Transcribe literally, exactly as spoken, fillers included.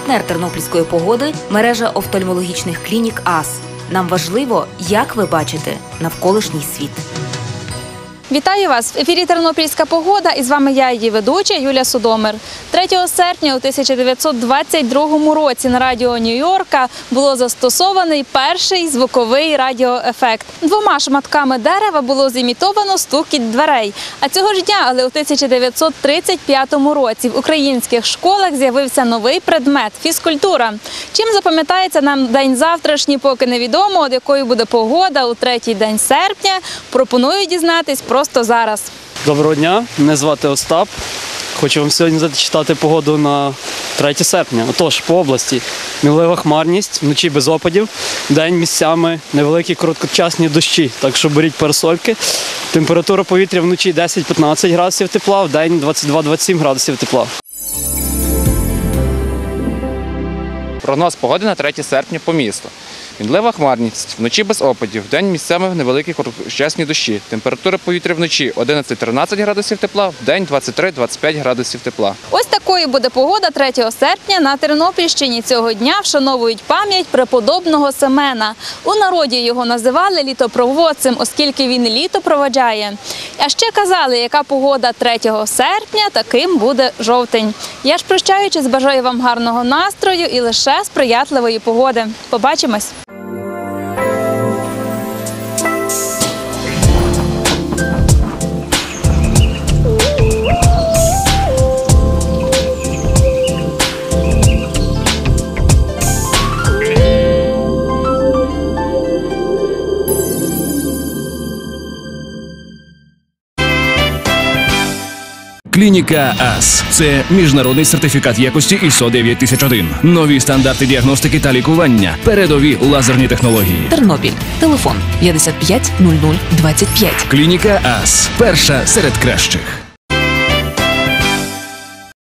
Партнер тернопільської погоди – мережа офтальмологічних клінік АС. Нам важливо, як ви бачите навколишній світ. Вітаю вас! В ефірі «Тернопільська погода» і з вами я, її ведуча Юлія Судомир. третього серпня у тисяча дев'ятсот двадцять другому році на радіо Нью-Йорка було застосований перший звуковий радіоефект. Двома шматками дерева було зімітовано стукіт дверей. А цього ж дня, але у тисяча дев'ятсот тридцять п'ятому році в українських школах з'явився новий предмет – фізкультура. Чим запам'ятається нам день завтрашній, поки невідомо, от якою буде погода у третій день серпня, пропоную дізнатись просто зараз. Доброго дня, мене звати Остап. Хочу вам сьогодні зачитати погоду на третє серпня. Отож, по області мінлива хмарність, вночі без опадів, день місцями невеликі короткочасні дощі, так що беріть парасольки. Температура повітря вночі десять-п'ятнадцять градусів тепла, в день двадцять два - двадцять сім градусів тепла. Прогноз погоди на третє серпня по місту. Мінлива хмарність, вночі без опадів, вдень місцями невеликі короткочасні дощі. Температура повітря вночі одинадцять-тринадцять градусів тепла, вдень двадцять три - двадцять п'ять градусів тепла. Ось такою буде погода третього серпня на Тернопільщині. Цього дня вшановують пам'ять преподобного Семена. У народі його називали літопроводцем, оскільки він літо проводжає. А ще казали, яка погода третього серпня, таким буде жовтень. Я ж прощаючись, бажаю вам гарного настрою і лише сприятливої погоди. Побачимось! Клініка АС – це міжнародний сертифікат якості ай ес о дев'ять тисяч один. Нові стандарти діагностики та лікування. Передові лазерні технології. Тернопіль. Телефон п'ятдесят п'ять нуль нуль двадцять п'ять. Клініка АС – перша серед кращих.